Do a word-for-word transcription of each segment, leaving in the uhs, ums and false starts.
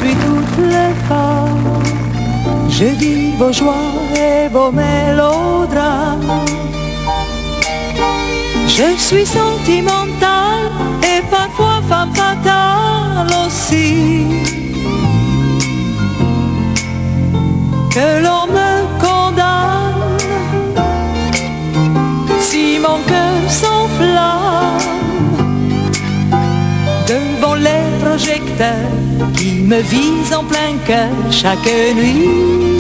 suis toutes les femmes. Je vis vos joies et vos mélodrames. Je suis sentimentale et parfois femme fatale aussi. Que l'on me condamne si mon cœur s'enflamme devant les projecteurs qui me visent en plein cœur chaque nuit.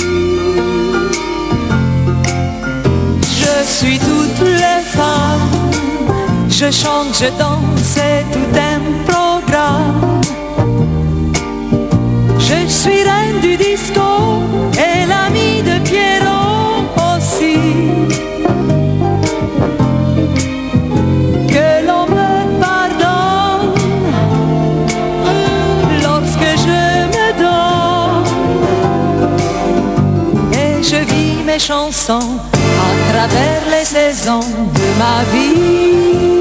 Je suis toutes les femmes, je chante, je danse, c'est tout un programme. Je suis reine du disco et l'amie de Pierrot aussi. Que l'on me pardonne lorsque je me donne et je vis mes chansons à travers les saisons de ma vie.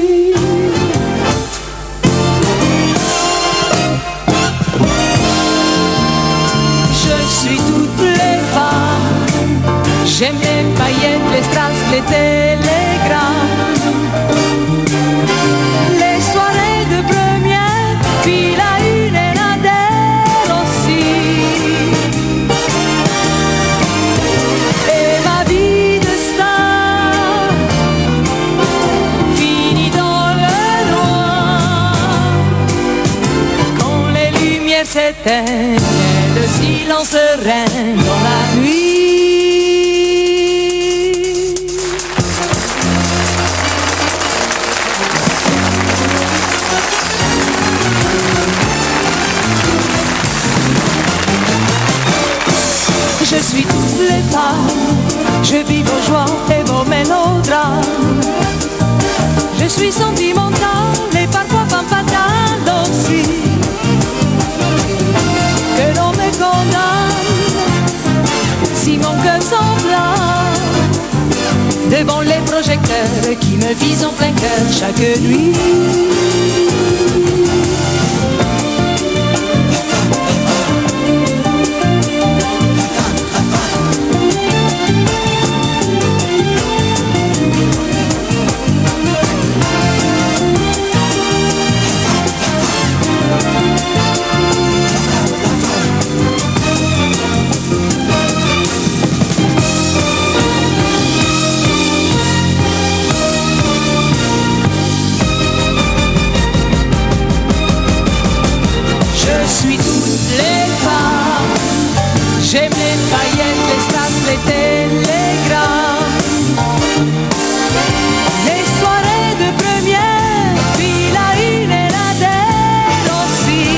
J'aime les paillettes, les strass, les télégrammes, les soirées de première, puis la une et la dernière aussi. Et ma vie de star finit dans le noir. Quand les lumières s'éteignent et le silence règne dans la nuit. Je suis toutes les femmes, je vis vos joies et vos mélodrames. Je suis sentimentale et parfois femme fatale aussi. Que l'on me condamne si mon cœur s'enflamme devant les projecteurs qui me visent en plein cœur chaque nuit. Je suis toutes les femmes, j'aime les paillettes, les strass, les télégrammes, les soirées de première, puis la une et la dernière aussi.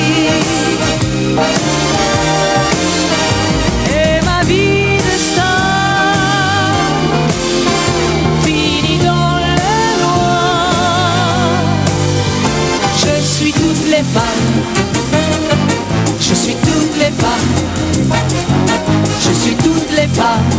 Et ma vie de star finit dans le noir. Je suis toutes les femmes, je suis toutes les femmes, je suis toutes les femmes.